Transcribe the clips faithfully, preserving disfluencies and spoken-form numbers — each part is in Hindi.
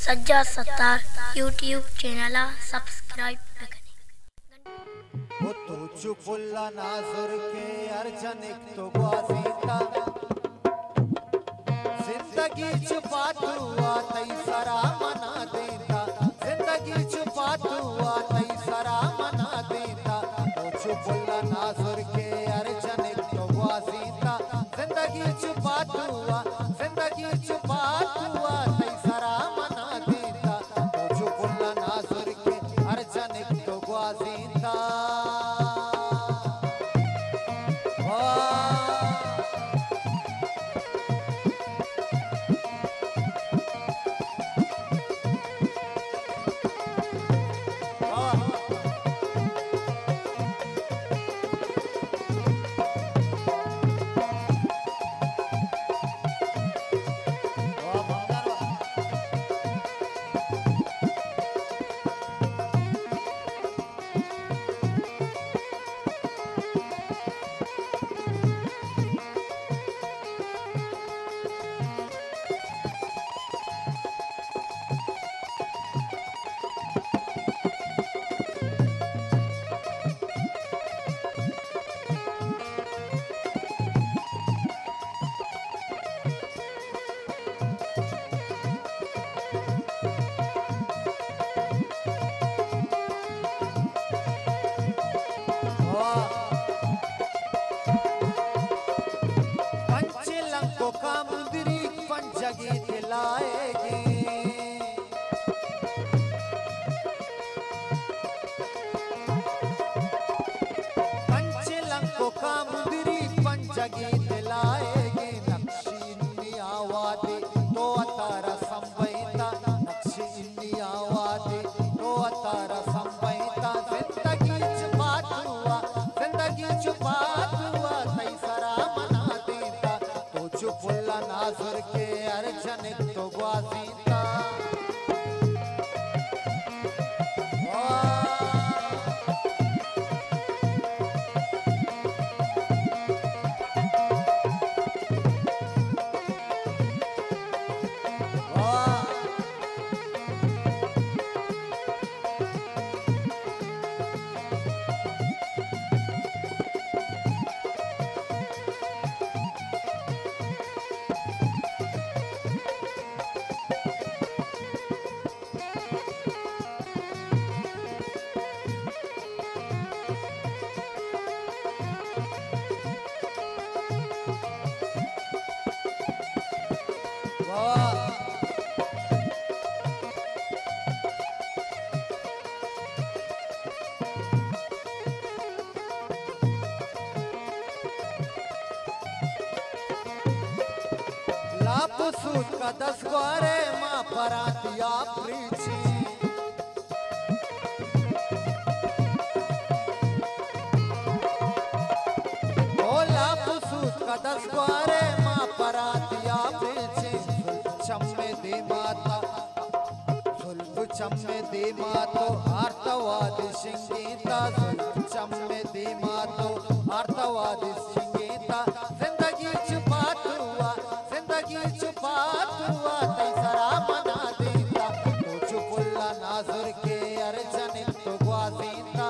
Sajjad Sattar YouTube channel subscribe वो तू चुपुल्ला नाजुर के अर्जन एक तो ग्वासीता जिंदगी छुपा तू आतई सरा मना देता जिंदगी छुपा तू आतई सरा मना देता वो चुपुल्ला नाजुर के अर्जन एक तो ग्वासीता जिंदगी छुपा तू जिंदगी छुपा तू आतई सरा मना देता वो चुपुल्ला नाजुर के अर्जन एक तो ग्वासीता जगी दिलाएगी पंचलंको का मुंदरी पंचगी दिलाएगी नक्शी इन्नी आवादे तो अतारा संबैता नक्शी इन्नी आवादे तो अतारा संबैता जिंदगी छुपा हुआ जिंदगी छुपा हुआ तई सरा मना देता तो चुपुल्ला नाजुर के अर्जन तो ग्वासीता सूत का दस ग्वारे माँ परातिया प्रीची बोला सूत का दस ग्वारे माँ परातिया प्रीची चम्मे दे माता सुल्फ चम्मे दे मातो आर्तवादी सिंगीता सुल्फ चम्मे दे मातो आर्तवादी सिंगीता जिंदगी छुपा हुआ जिंदगी छुपा हुआ तई सरा मना देता तो चुपुल्ला नाजुर के अर्जन तो ग्वासीता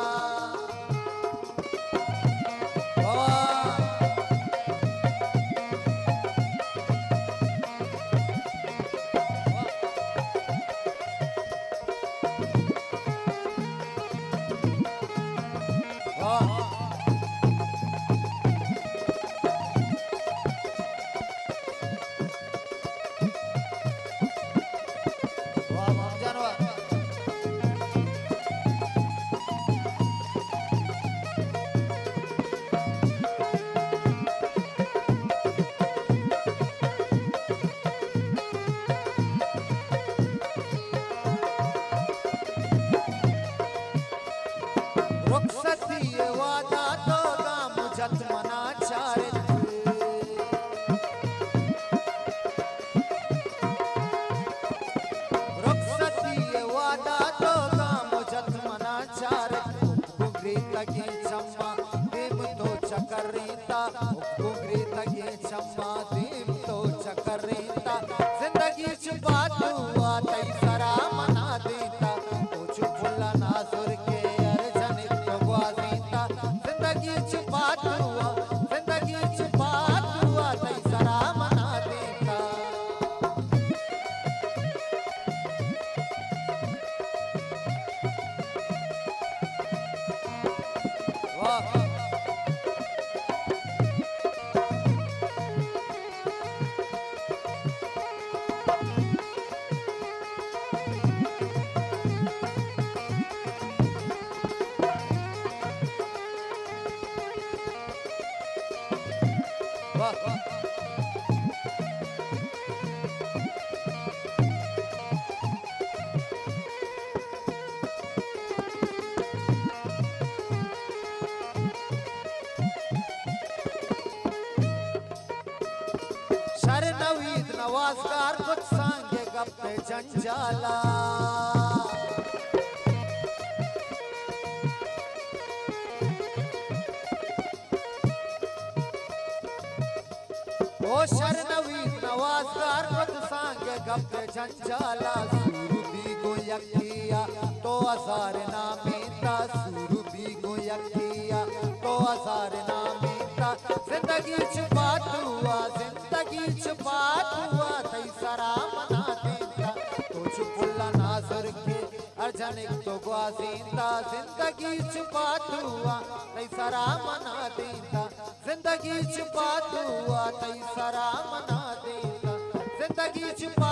वादा तो गाम जत मना चारे रुखसती वादा तो गाम जत मना चारे गुगरी तगी चम्मा देम तो चकरीता गुगरी तगी चम्मा देम तो चकरीता जिंदगी छुपा हुआ तई सरा पे जंजाला। ओ शरणवी नवाजगार पद सांग गप जंजाला। सुरभी गोयकिया तो हजार नामीता, सुरभी गोयकिया तो हजार नामीता। जिंदगी छुपात हुआ, जिंदगी छुपात हुआ तैसरा मना देता। तो छुपुल्ला नासर के अर्जनिक तो ग्वाजींदा। जिंदगी छुपात हुआ तैसरा मना देता। जिंदगी छुपात हुआ तैसरा मना देता। जिंदगी छुपा